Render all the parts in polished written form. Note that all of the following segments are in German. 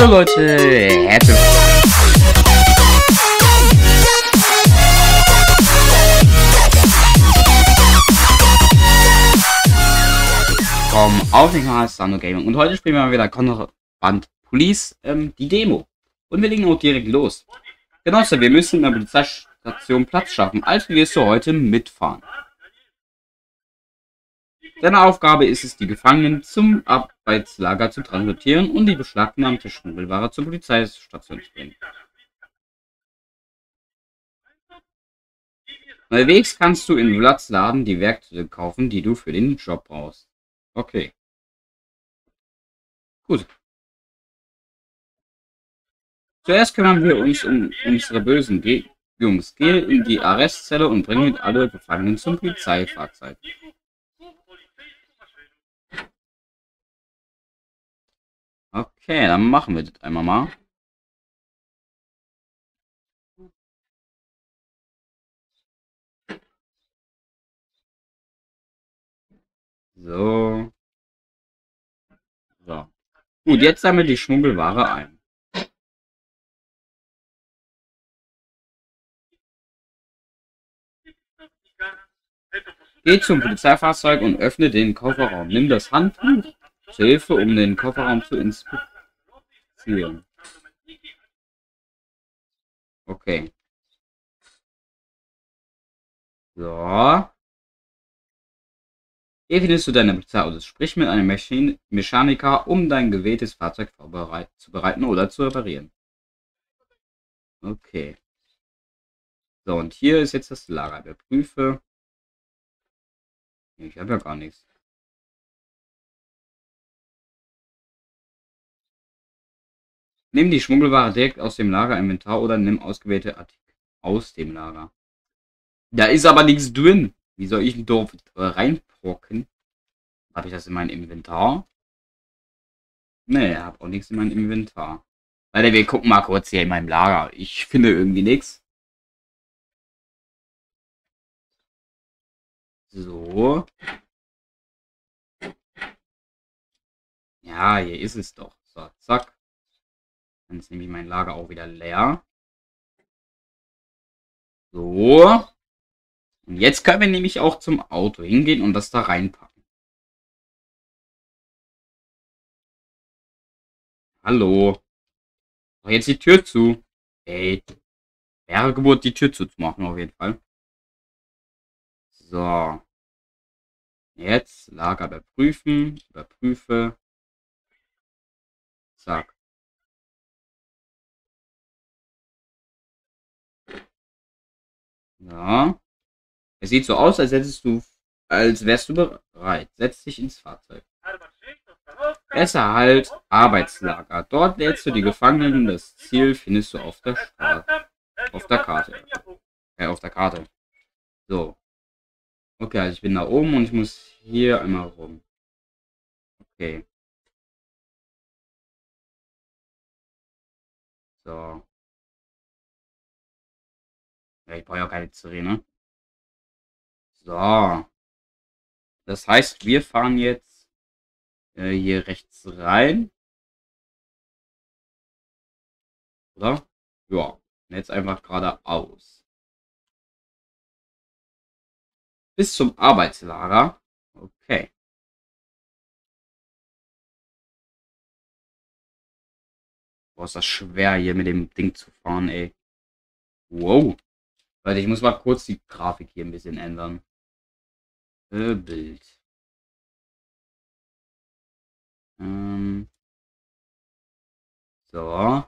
Hallo Leute, herzlich willkommen auf den Kanal Sando Gaming und heute spielen wir mal wieder Contraband Police, die Demo. Und wir legen auch direkt los. Genosse, wir müssen in der Polizeistation Platz schaffen, also wirst du heute mitfahren. Deine Aufgabe ist es, die Gefangenen zum Arbeitslager zu transportieren und die beschlagnahmte Schmuggelware zur Polizeistation zu bringen. Unterwegs kannst du in Vlads Laden die Werkzeuge kaufen, die du für den Job brauchst. Okay. Gut. Zuerst kümmern wir uns um unsere bösen Jungs. Geh in die Arrestzelle und bringen alle Gefangenen zum Polizeifahrzeug. Okay, dann machen wir das einmal mal. So. So. Gut, jetzt sammeln wir die Schmuggelware ein. Geh zum Polizeifahrzeug und öffne den Kofferraum. Nimm das Handtuch zur Hilfe, um den Kofferraum zu inspizieren. Okay. So. Hier findest du deine Polizeiautos. Sprich mit einem Mechaniker, um dein gewähltes Fahrzeug zu bereiten oder zu reparieren. Okay. So, und hier ist jetzt das Lager. Überprüfe. Ich habe ja gar nichts. Nimm die Schmuggelware direkt aus dem Lagerinventar oder nimm ausgewählte Artikel aus dem Lager. Da ist aber nichts drin. Wie soll ich denn dort reinpocken? Habe ich das in meinem Inventar? Nee, ich habe auch nichts in meinem Inventar. Weil wir gucken mal kurz hier in meinem Lager. Ich finde irgendwie nichts. So. Ja, hier ist es doch. So, zack. Dann ist nämlich mein Lager auch wieder leer. So. Und jetzt können wir nämlich auch zum Auto hingehen und das da reinpacken. Hallo. Mach jetzt die Tür zu. Ey. Wäre Geburt, die Tür zuzumachen, auf jeden Fall. So. Jetzt Lager überprüfen. Überprüfe. Zack. Ja. Es sieht so aus, als wärst du bereit. Setz dich ins Fahrzeug. Besser halt Arbeitslager. Dort lädst du die Gefangenen. Das Ziel findest du auf der Karte. Auf der Karte. So. Okay, also ich bin da oben und ich muss hier einmal rum. Okay. So. Ja, ich brauche ja keine Sirene. So. Das heißt, wir fahren jetzt hier rechts rein. Oder? Ja. Und jetzt einfach geradeaus. Bis zum Arbeitslager. Okay. Boah, ist das schwer hier mit dem Ding zu fahren, ey. Wow. Leute, ich muss mal kurz die Grafik hier ein bisschen ändern. Bild. So.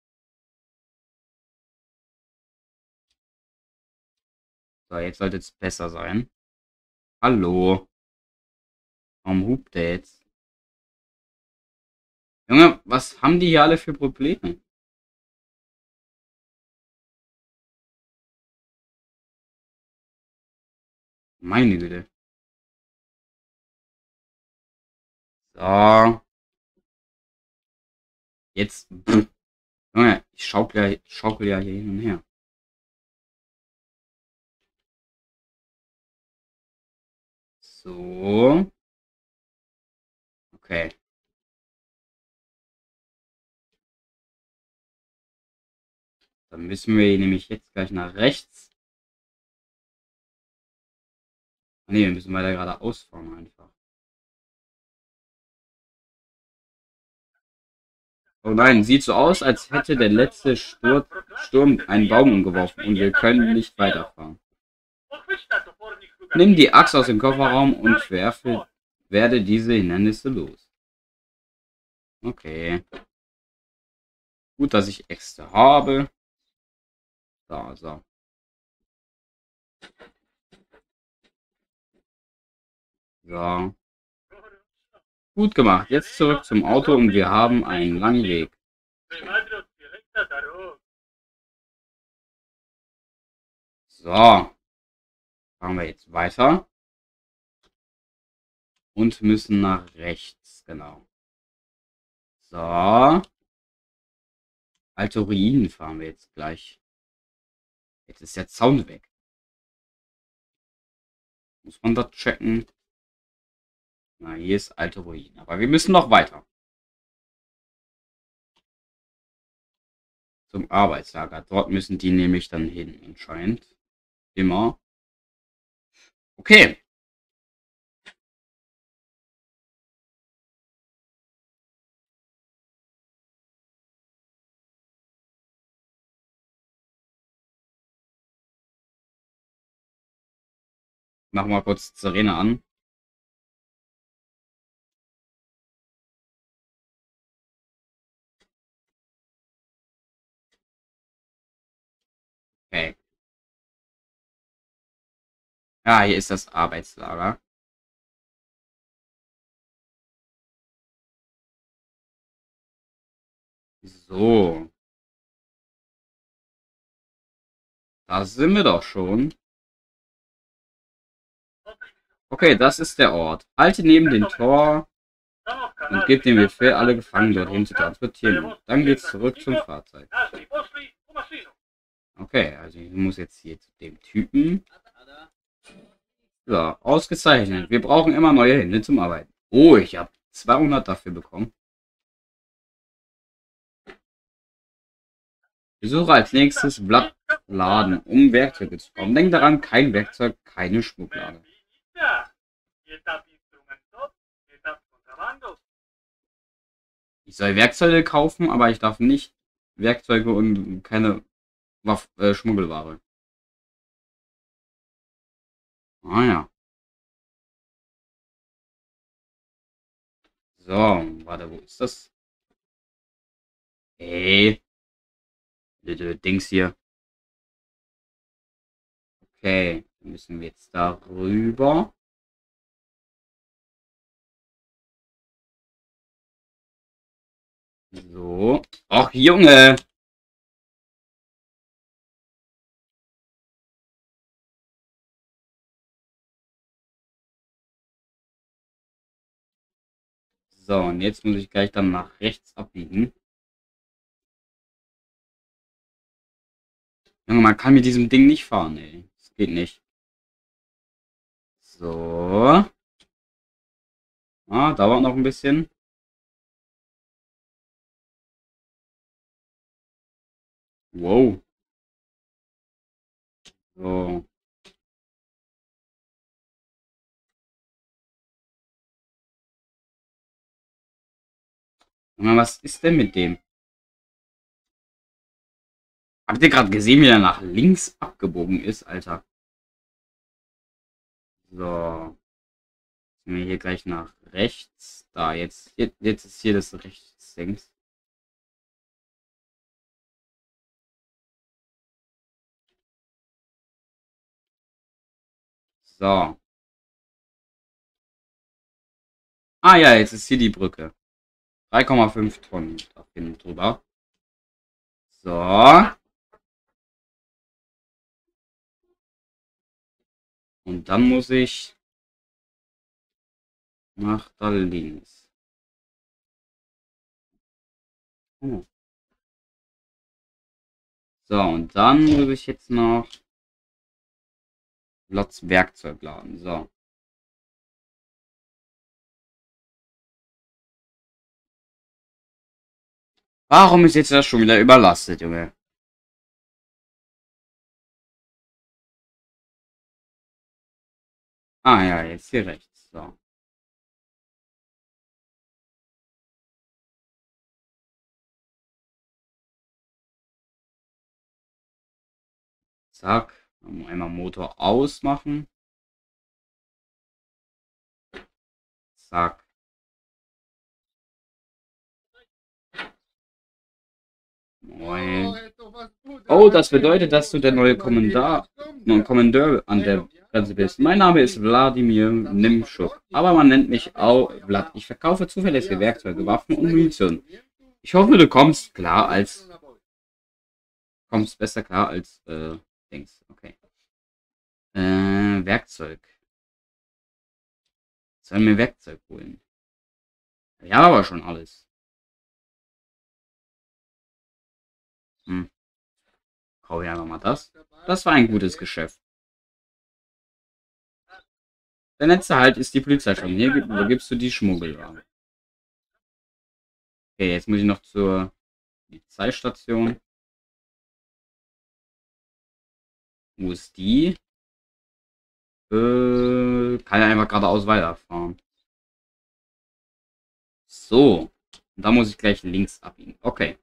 So, jetzt sollte es besser sein. Hallo. Warum hupt der jetzt? Junge, was haben die hier alle für Probleme? Meine Güte. So. Jetzt. Pff. Junge, ich schaukel ja hier hin und her. So. Okay. Dann müssen wir nämlich jetzt gleich nach rechts. Ne, wir müssen weiter geradeaus fahren einfach. Oh nein, sieht so aus, als hätte der letzte Sturm einen Baum umgeworfen und wir können nicht weiterfahren. Nimm die Axt aus dem Kofferraum und werde diese Hindernisse los. Okay. Gut, dass ich Äxte habe. So. So. Gut gemacht. Jetzt zurück zum Auto und wir haben einen langen Weg. So. Fahren wir jetzt weiter. Und müssen nach rechts. Genau. So. Alte Ruinen fahren wir jetzt gleich. Jetzt ist der Zaun weg. Muss man das checken? Na, hier ist alte Ruinen. Aber wir müssen noch weiter. Zum Arbeitslager. Dort müssen die nämlich dann hin, anscheinend. Immer. Okay. Machen wir kurz die Sirene an. Okay. Ja, hier ist das Arbeitslager. So. Da sind wir doch schon. Okay, das ist der Ort. Halte neben dem Tor und gib den Befehl, alle Gefangenen dorthin zu transportieren. Dann geht's zurück zum Fahrzeug. Okay, also ich muss jetzt hier zu dem Typen. So, ausgezeichnet. Wir brauchen immer neue Hände zum Arbeiten. Oh, ich habe 200 dafür bekommen. Ich suche als nächstes Blattladen, um Werkzeuge zu kaufen. Denk daran, kein Werkzeug, keine Schmucklade. Ich soll Werkzeuge kaufen, aber ich darf nicht Werkzeuge und keine Schmuggelware. Ah ja. So, warte, wo ist das? Hey, Dings hier. Okay, dann müssen wir jetzt darüber. So. Ach, Junge! So, und jetzt muss ich gleich dann nach rechts abbiegen. Junge, man kann mit diesem Ding nicht fahren, ey. Das geht nicht. So. Ah, dauert noch ein bisschen. Wow. So. Junge, was ist denn mit dem? Habt ihr gerade gesehen, wie er nach links abgebogen ist, Alter? So. Sind wir hier gleich nach rechts. Da, jetzt ist hier das Rechtsdings. So. Ah ja, jetzt ist hier die Brücke. 3,5 Tonnen da hinten drüber. So. Und dann muss ich nach da links. So, und dann muss ich jetzt noch Lots Werkzeugladen. So. Warum ist jetzt das schon wieder überlastet, Junge? Ah ja, jetzt hier rechts. So. Zack. Einmal Motor ausmachen. Zack. Moin. Oh, das bedeutet, dass du der neue Kommandeur an der Grenze bist. Mein Name ist Wladimir Nimschuk, aber man nennt mich auch Vlad. Ich verkaufe zuverlässige Werkzeuge, Waffen und Munition. Ich hoffe, du kommst besser klar als denkst. Okay. Werkzeug. Sollen wir Werkzeug holen? Ja, aber schon alles. Hm. Kaufe ich einfach mal das. Das war ein gutes Geschäft. Der letzte Halt ist die Polizeistation. Hier übergibst du die Schmuggelware. Okay, jetzt muss ich noch zur Polizeistation. Wo ist die? Kann ja einfach geradeaus weiterfahren. So. Und da muss ich gleich links abbiegen. Okay.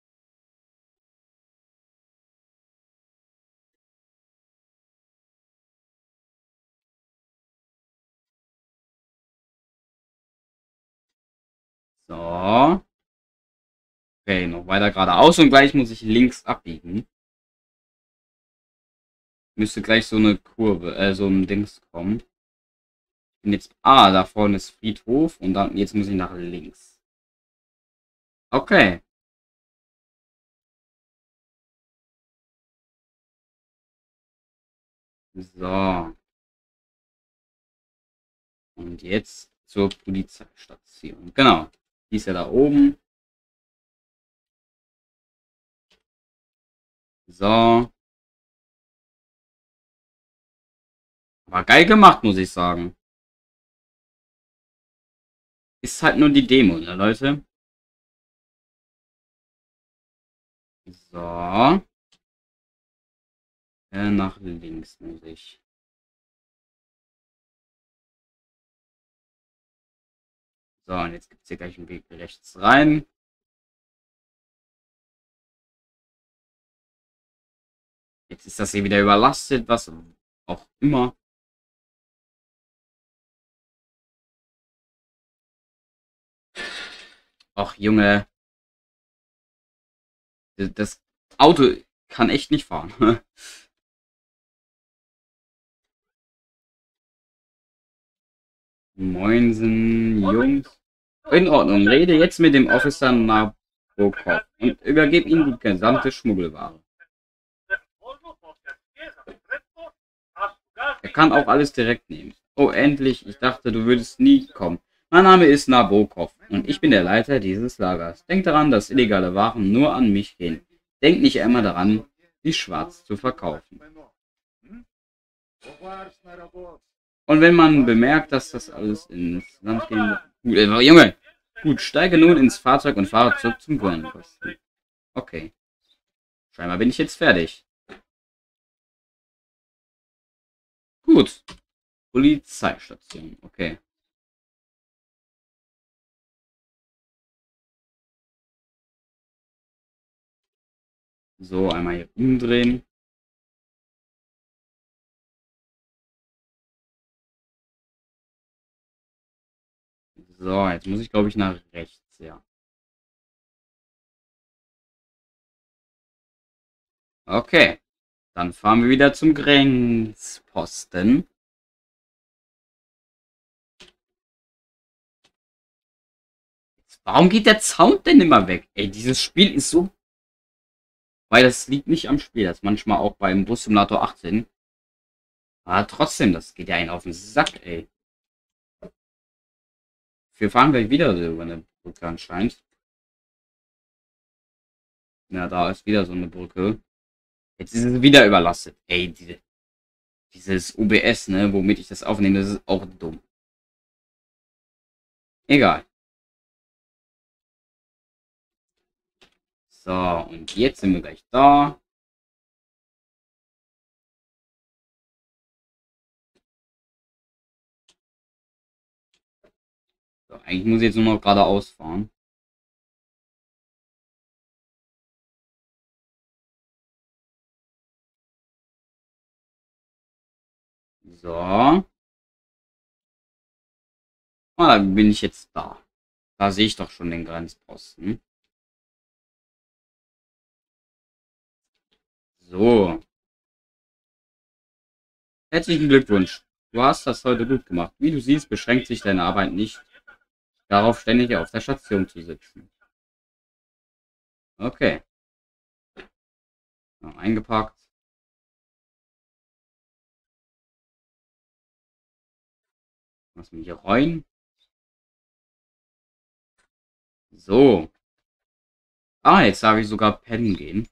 So. Okay, noch weiter geradeaus und gleich muss ich links abbiegen. Müsste gleich so eine Kurve, so ein Dings kommen. Und jetzt, da vorne ist Friedhof und dann, jetzt muss ich nach links. Okay. So. Und jetzt zur Polizeistation. Genau. Die ist ja da oben. So. War geil gemacht, muss ich sagen. Ist halt nur die Demo, ne, Leute? So. Nach links muss ich. So, und jetzt gibt es hier gleich einen Weg rechts rein. Jetzt ist das hier wieder überlastet, was auch immer. Ach, Junge. Das Auto kann echt nicht fahren. Moinsen, Jungs. In Ordnung, rede jetzt mit dem Officer Nabokov und übergebe ihm die gesamte Schmuggelware. Er kann auch alles direkt nehmen. Oh, endlich. Ich dachte, du würdest nie kommen. Mein Name ist Nabokov und ich bin der Leiter dieses Lagers. Denk daran, dass illegale Waren nur an mich gehen. Denk nicht immer daran, die schwarz zu verkaufen. Und wenn man bemerkt, dass das alles ins Land geht... Gut, Junge! Gut, steige nun ins Fahrzeug und fahre zurück zum Bürgerposten. Okay. Scheinbar bin ich jetzt fertig. Gut. Polizeistation. Okay. So, einmal hier umdrehen. So, jetzt muss ich, glaube ich, nach rechts, ja. Okay. Dann fahren wir wieder zum Grenzposten. Warum geht der Sound denn immer weg? Ey, dieses Spiel ist so... Weil das liegt nicht am Spiel. Das ist manchmal auch beim Bus Simulator 18. Aber trotzdem, das geht ja einen auf den Sack, ey. Wir fahren gleich wieder so über eine Brücke anscheinend. Ja, da ist wieder so eine Brücke. Jetzt ist es wieder überlastet. Ey, dieses OBS, ne, womit ich das aufnehme, das ist auch dumm. Egal. So, und jetzt sind wir gleich da. Eigentlich muss ich jetzt nur noch geradeaus fahren. So. Ah, dann bin ich jetzt da. Da sehe ich doch schon den Grenzposten. So. Herzlichen Glückwunsch. Du hast das heute gut gemacht. Wie du siehst, beschränkt sich deine Arbeit nicht darauf, ständig auf der Station zu sitzen. Okay. So, eingepackt. Lass mich hier rein. So. Ah, jetzt darf ich sogar pennen gehen.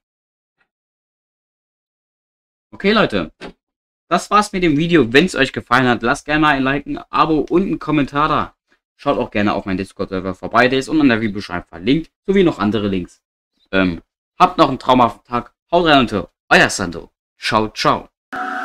Okay, Leute. Das war's mit dem Video. Wenn es euch gefallen hat, lasst gerne mal ein Like, ein Abo und einen Kommentar da. Schaut auch gerne auf meinen Discord-Server vorbei. Der ist unten in der Videobeschreibung verlinkt. Sowie noch andere Links. Habt noch einen traumhaften Tag. Haut rein und euer Sando. Ciao, ciao.